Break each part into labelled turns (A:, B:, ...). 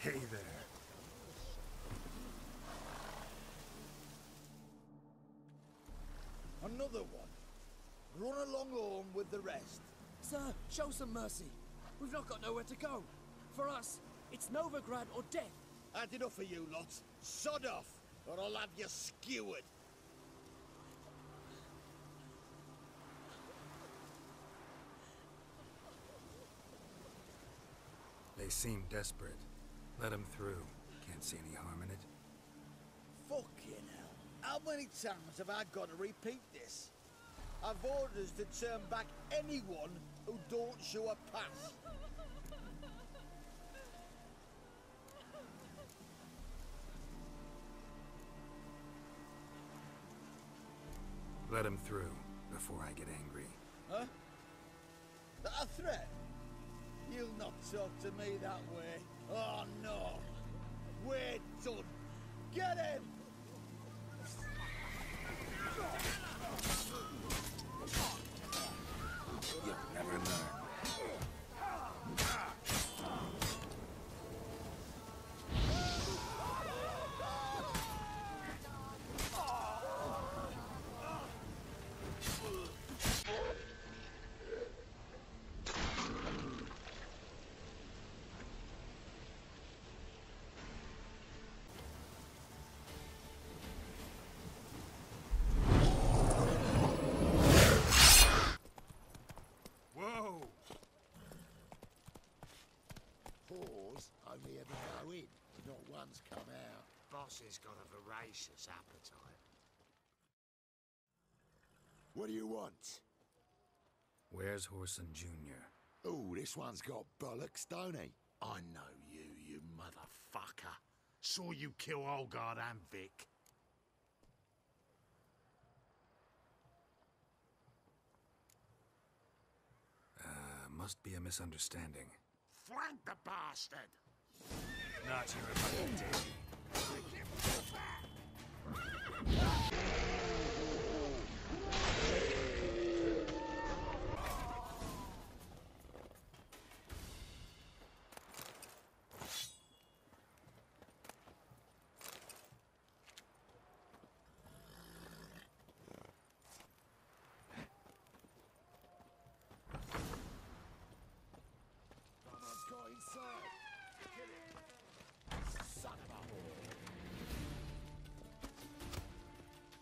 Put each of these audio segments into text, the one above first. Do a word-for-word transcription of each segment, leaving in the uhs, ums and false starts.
A: Hey there.
B: Another one. Run along home with the rest.
C: Sir, show some mercy. We've not got nowhere to go. For us, it's Novigrad or death.
B: Had enough of you lot. Sod off, or I'll have you skewered.
A: They seem desperate. Let them through. Can't see any harm in it.
B: Fucking hell. How many times have I got to repeat this? I've orders to turn back anyone who don't show a pass.
A: Let him through before I get angry.
B: Huh? That a threat? You'll not talk to me that way. Oh no. We're done. Get him!
A: You'll never learn.
D: Whores only ever go in, not once come out. Boss has got a voracious appetite. What do you want?
A: Where's Whoreson Junior?
D: Oh, this one's got bollocks, don't he? I know you, you motherfucker. Saw you kill Olgard and Vic.
A: Uh, must be a misunderstanding.
D: Flank the bastard!
A: Not your fucking day.
D: Someone's got inside. Kill him. Son of a whore.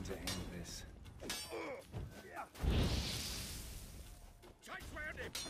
A: to end this.
D: Chase round him!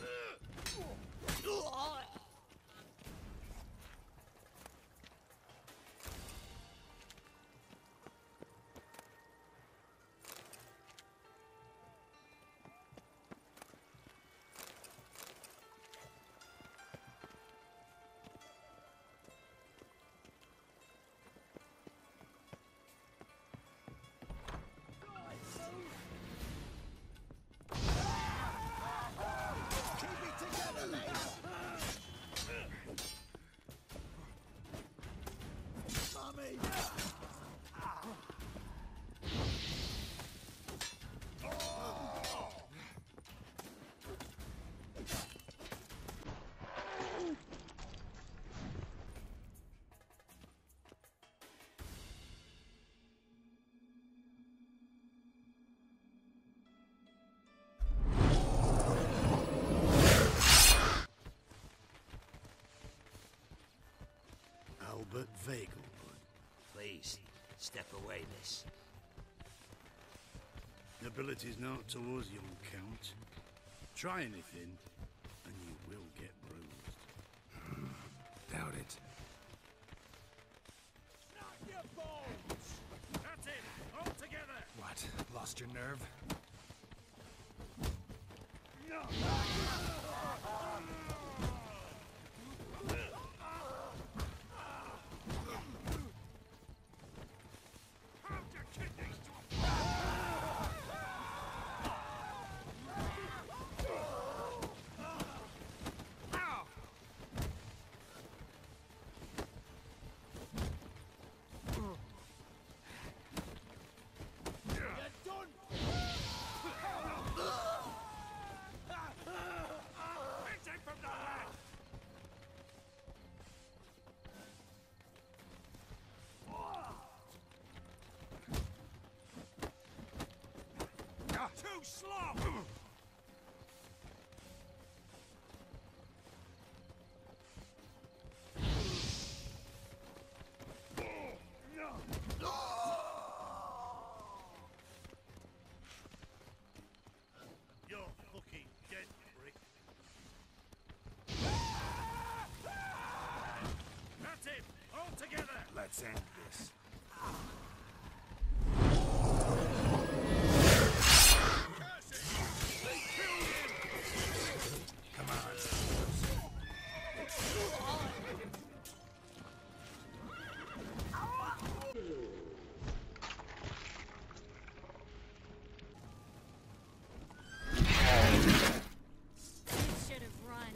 E: Albert Vegelwood.
F: Please, step away, miss.
E: Nobility's not towards young Count. Try anything, and you will get bruised.
A: Doubt it.
D: Knock your bones! That's it! All together!
A: What? Lost your nerve?
D: Too slow! You're fucking dead, prick. That's it! All together!
A: Let's end this. Come on.
G: Should have run.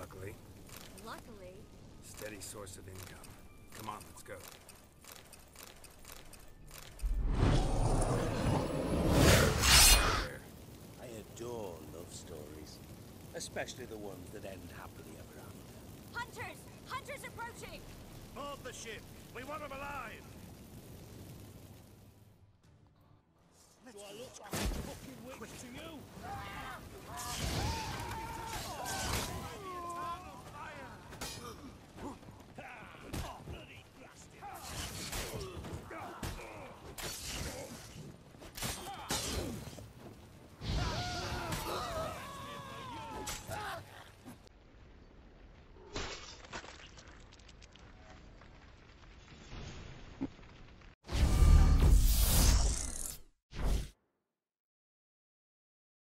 A: Luckily,
G: Luckily.
A: steady source of income. Come on, let's go.
F: I adore love stories. Especially the ones that end happily ever after.
G: Hunters! Hunters approaching!
E: Board the ship! We want them alive!
B: Do I look like a fucking witch to you?